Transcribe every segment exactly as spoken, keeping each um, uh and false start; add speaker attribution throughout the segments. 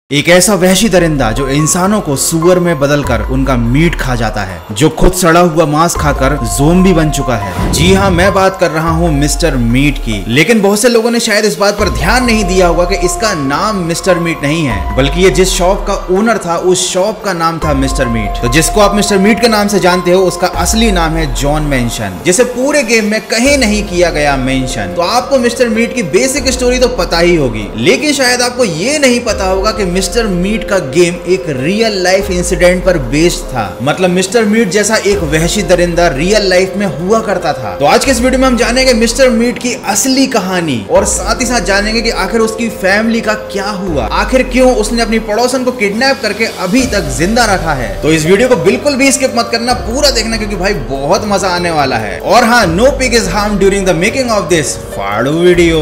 Speaker 1: एक ऐसा वहशी दरिंदा जो इंसानों को सुअर में बदलकर उनका मीट खा जाता है, जो खुद सड़ा हुआ मांस खाकर ज़ोंबी बन चुका है। जी हाँ, मैं बात कर रहा हूँ मिस्टर मीट की। लेकिन बहुत से लोगों ने शायद इस बात पर ध्यान नहीं दिया होगा कि इसका नाम मिस्टर मीट नहीं है, बल्कि ये जिस शॉप का ओनर था उस शॉप का नाम था मिस्टर मीट। तो जिसको आप मिस्टर मीट के नाम से जानते हो उसका असली नाम है जॉन मेंशन, जिसे पूरे गेम में कहीं नहीं किया गया मेंशन। तो आपको मिस्टर मीट की बेसिक स्टोरी तो पता ही होगी, लेकिन शायद आपको ये नहीं पता होगा कि मिस्टर मीट का गेम एक रियल लाइफ इंसिडेंट पर बेस्ड था। मतलब मिस्टर मीट जैसा एक वहशी दरिंदा रियल लाइफ में हुआ करता था। तो आज के इस वीडियो में हम जानेंगे मिस्टर मीट की असली कहानी और साथ ही साथ जानेंगे कि आखिर उसकी फैमिली का क्या हुआ, आखिर क्यों उसने अपनी पड़ोसन को किडनैप करके अभी तक जिंदा रखा है। तो इस वीडियो को बिल्कुल भी स्किप मत करना, पूरा देखना, क्योंकि भाई बहुत मजा आने वाला है। और हाँ, no pig is harm during the making of this फाड़ू वीडियो।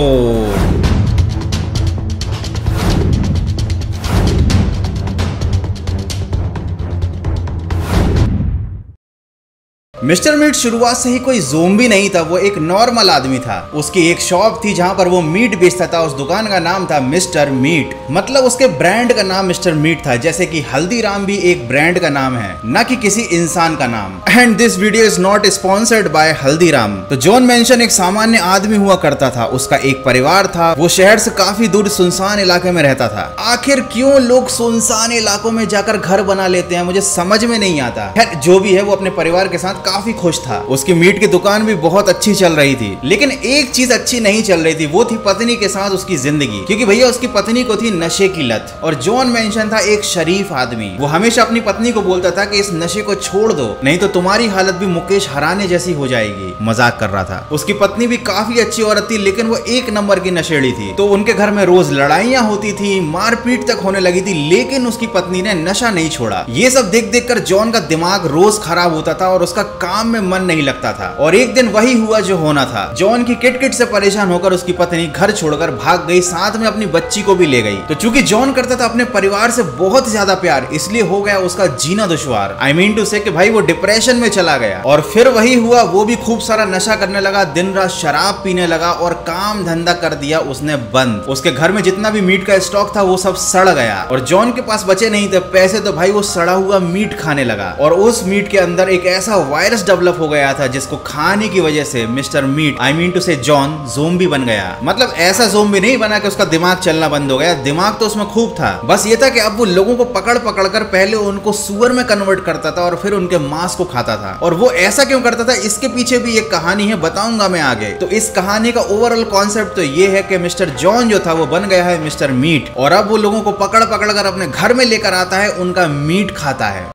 Speaker 1: मिस्टर मीट शुरुआत से ही कोई ज़ोंबी नहीं था, वो एक नॉर्मल आदमी था। उसकी एक शॉप थी जहां पर वो मीट बेचता था। उस दुकान का नाम था मिस्टर मीट, मतलब उसके ब्रांड का नाम मिस्टर मीट था, जैसे कि हल्दीराम भी एक ब्रांड का नाम है, न कि किसी इंसान का नाम। And this video is not sponsored by Haldiram. तो जॉन मेंशन एक सामान्य आदमी हुआ करता था। उसका एक परिवार था। वो शहर से काफी दूर सुनसान इलाके में रहता था। आखिर क्यों लोग सुनसान इलाकों में जाकर घर बना लेते हैं, मुझे समझ में नहीं आता। खैर जो भी है, वो अपने परिवार के साथ काफी खुश था। उसकी मीट की दुकान भी बहुत अच्छी चल रही थी, लेकिन एक चीज अच्छी नहीं चल रही थी, वो थी पत्नी के साथ उसकी जिंदगी। क्योंकि भैया उसकी पत्नी को थी नशे की लत, और जॉन मेंशन था एक शरीफ आदमी। वो हमेशा अपनी पत्नी को बोलता था कि इस नशे को छोड़ दो, नहीं तो तुम्हारी हालत भी मुकेश हराने जैसी हो जाएगी। मजाक कर रहा था। उसकी पत्नी भी काफी अच्छी औरत थी, लेकिन वो एक नंबर की नशेड़ी थी। तो उनके घर में रोज लड़ाइयां होती थी, मारपीट तक होने लगी थी, लेकिन उसकी पत्नी ने नशा नहीं छोड़ा। ये सब देख देख कर जॉन का दिमाग रोज खराब होता था और उसका काम में मन नहीं लगता था। और एक दिन वही हुआ जो होना था। जॉन की किटकिट से परेशान होकर उसकी पत्नी घर छोड़कर भाग गई, साथ में अपनी बच्ची को भी ले गई। तो चूंकि जॉन करता था अपने परिवार से बहुत ज्यादा प्यार, इसलिए हो गया उसका जीना दुश्वार। आई मीन टू से कि भाई वो डिप्रेशन में चला गया। और फिर वही हुआ, वो भी खूब सारा नशा करने लगा, दिन रात शराब पीने लगा और काम धंधा कर दिया उसने बंद। उसके घर में जितना भी मीट का स्टॉक था वो सब सड़ गया, और जॉन के पास बचे नहीं थे पैसे, तो भाई वो सड़ा हुआ मीट खाने लगा। और उस मीट के अंदर एक ऐसा वायरस डेवलप हो गया था जिसको खाने की वजह से mister meat, I mean to say John, zombie बन गया। मतलब ऐसा ज़ोंबी नहीं बना कि उसका दिमाग चलना बंद हो गया, दिमाग तो उसमें खूब था। बस ये था कि अब वो लोगों को पकड़ पकड़ कर पहले उनको सुअर में कन्वर्ट करता था और फिर उनके मांस को खाता था। और वो ऐसा क्यों करता था, इसके पीछे भी एक कहानी है, बताऊंगा मैं आगे। तो इस कहानी का ओवरऑल कॉन्सेप्ट तो ये है कि मिस्टर जॉन जो था वो बन गया है मिस्टर मीट, और अब वो लोगों को पकड़ पकड़ कर अपने घर में लेकर आता है, उनका मीट खाता है।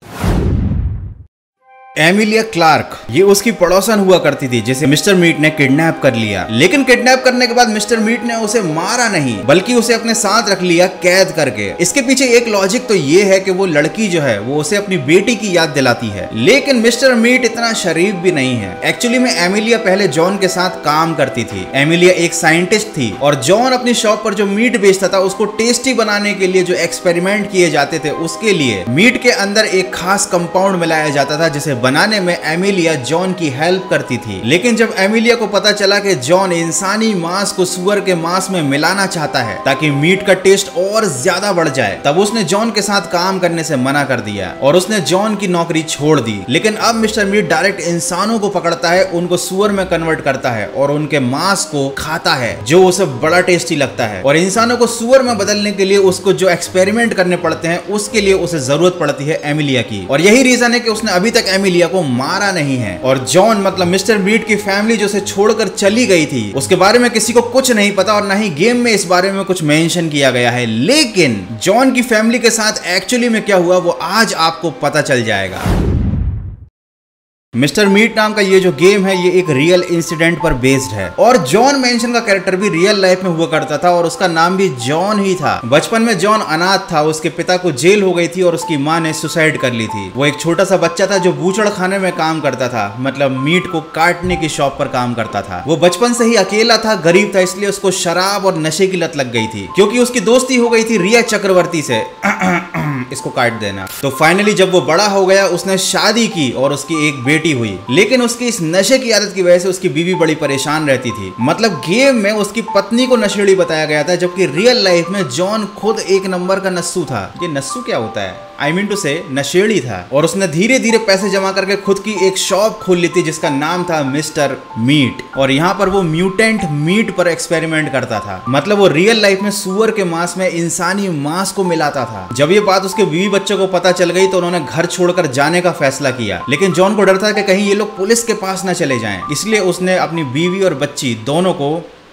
Speaker 1: एमिलिया क्लार्क, ये उसकी पड़ोसन हुआ करती थी, जिसे मिस्टर मीट ने किडनैप कर लिया। लेकिन किडनैप करने के बाद मिस्टर मीट ने उसे मारा नहीं, बल्कि उसे अपने साथ रख लिया कैद करके। इसके पीछे एक लॉजिक तो ये है कि वो लड़की जो है वो उसे अपनी बेटी की याद दिलाती है। लेकिन मिस्टर मीट इतना शरीफ भी नहीं है। एक्चुअली में एमिलिया पहले जॉन के साथ काम करती थी। एमिलिया एक साइंटिस्ट थी, और जॉन अपनी शॉप पर जो मीट बेचता था उसको टेस्टी बनाने के लिए जो एक्सपेरिमेंट किए जाते थे, उसके लिए मीट के अंदर एक खास कंपाउंड मिलाया जाता था, जिसे बनाने में एमिलिया जॉन की हेल्प करती थी। लेकिन जब एमिलिया को पता चला कि जॉन इंसानी मांस को सुअर के मांस में मिलाना चाहता है ताकि मीट का टेस्ट और ज्यादा बढ़ जाए, तब उसने जॉन के साथ काम करने से मना कर दिया और उसने जॉन की नौकरी छोड़ दी। लेकिन अब मिस्टर मीट डायरेक्ट इंसानों को पकड़ता है, उनको सुअर में कन्वर्ट करता है और उनके मांस को खाता है, जो उसे बड़ा टेस्टी लगता है। और इंसानों को सुअर में बदलने के लिए उसको जो एक्सपेरिमेंट करने पड़ते हैं, उसके लिए उसे जरूरत पड़ती है एमिलिया की। और यही रीजन है कि उसने अभी तक एमिलिया को मारा नहीं है। और जॉन, मतलब मिस्टर मीट की फैमिली जो उसे छोड़कर चली गई थी, उसके बारे में किसी को कुछ नहीं पता, और ना ही गेम में इस बारे में कुछ मेंशन किया गया है। लेकिन जॉन की फैमिली के साथ एक्चुअली में क्या हुआ वो आज आपको पता चल जाएगा। मिस्टर मीट नाम का ये जो गेम है ये एक रियल इंसिडेंट पर बेस्ड है, और जॉन मेंशन का कैरेक्टर भी रियल लाइफ में हुआ करता था, और उसका नाम भी जॉन ही था। बचपन में जॉन अनाथ था, उसके पिता को जेल हो गई थी और उसकी माँ ने सुसाइड कर ली थी। वो एक छोटा सा बच्चा था जो बूचड़ खाने में काम करता था, मतलब मीट को काटने की शॉप पर काम करता था। वो बचपन से ही अकेला था, गरीब था, इसलिए उसको शराब और नशे की लत लग गई थी, क्योंकि उसकी दोस्ती हो गई थी रिया चक्रवर्ती से। इसको काट देना। तो फाइनली जब वो बड़ा हो गया उसने शादी की और उसकी एक बेटी हुई, लेकिन उसकी इस नशे की आदत की वजह से उसकी बीवी बड़ी परेशान रहती थी। मतलब गेम में उसकी पत्नी को नशेड़ी बताया गया था, जबकि रियल लाइफ में जॉन खुद एक नंबर का नस्सू था। ये नस्सू क्या होता है? आई मीन टू से नशेड़ी था। और उसने धीरे धीरे पैसे जमा करके खुद की एक शॉप खोल ली थी जिसका नाम था मिस्टर मीट। और यहाँ पर वो म्यूटेंट मीट पर एक्सपेरिमेंट करता था। मतलब वो रियल लाइफ में सुअर के मांस में इंसानी मांस को मिलाता था। जब ये बात उसके बीवी बच्चों को पता चल गई तो उन्होंने घर छोड़कर जाने का फैसला किया, लेकिन जॉन को डर था कि कहीं ये लोग पुलिस के पास न चले जाएं। इसलिए उसने अपनी बीवी और बच्ची दोनों को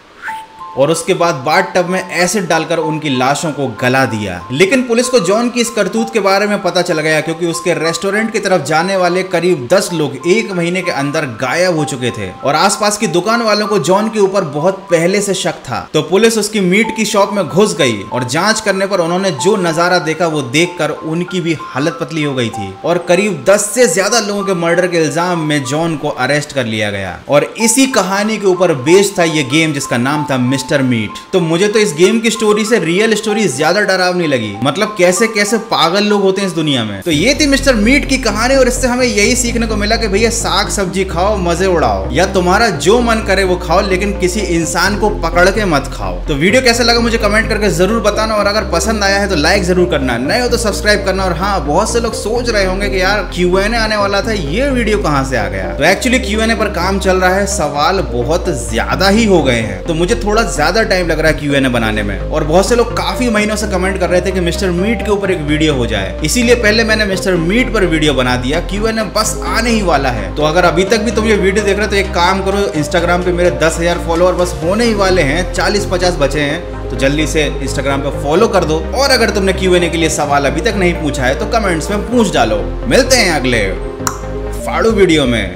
Speaker 1: और उसके बाद बाथ टब में एसिड डालकर उनकी लाशों को गला दिया। लेकिन पुलिस को जॉन की इस करतूत के बारे में पता चल गया, क्योंकि उसके रेस्टोरेंट की तरफ जाने वाले करीब दस लोग एक महीने के अंदर गायब हो चुके थे और आसपास की दुकान वालों को जॉन के ऊपर बहुत पहले से शक था। तो पुलिस उसकी मीट की शॉप में घुस गई और जांच करने पर उन्होंने जो नजारा देखा वो देखकर उनकी भी हालत पतली हो गई थी और करीब दस से ज्यादा लोगों के मर्डर के इल्जाम में जॉन को अरेस्ट कर लिया गया। और इसी कहानी के ऊपर बेस्ड था ये गेम जिसका नाम था मिस्टर मीट। तो मुझे तो इस गेम की स्टोरी से रियल स्टोरी ज्यादा डरावनी लगी। मतलब कैसे कैसे पागल लोग होते हैं इस दुनिया में। तो ये थी मिस्टर मीट की कहानी और इससे हमें यही सीखने को मिला कि भैया साग सब्जी खाओ, मजे उड़ाओ, या तुम्हारा जो मन करे वो खाओ, लेकिन किसी इंसान को पकड़ के मत खाओ। तो वीडियो कैसा लगा मुझे कमेंट करके जरूर बताना और अगर पसंद आया है तो लाइक जरूर करना, नए हो तो सब्सक्राइब करना। और हाँ, बहुत से लोग सोच रहे होंगे कि यार क्यू एन ए आने वाला था, ये वीडियो कहाँ से आ गया। तो एक्चुअली क्यू एन ए पर काम चल रहा है, सवाल बहुत ज्यादा ही हो गए हैं, तो मुझे थोड़ा ज्यादा टाइम लग रहा है क्यू एन ए बनाने में। और बहुत से लोग काफी महीनों से कमेंट कर रहे थे कि मिस्टर मीट के ऊपर एक वीडियो हो जाए, इसीलिए पहले मैंने मिस्टर मीट पर वीडियो बना दिया। क्यू एन ए बस आने ही वाला है। तो अगर अभी तक भी तुम ये वीडियो देख रहे हो तो एक काम करो, इंस्टाग्राम पे मेरे दस हजार फॉलोअर बस होने ही वाले हैं, चालीस पचास बचे हैं, तो जल्दी से इंस्टाग्राम पे फॉलो कर दो। और अगर तुमने क्यू एन ए के लिए सवाल अभी तक नहीं पूछा है तो कमेंट्स में पूछ डालो। मिलते हैं अगले फाड़ू वीडियो में।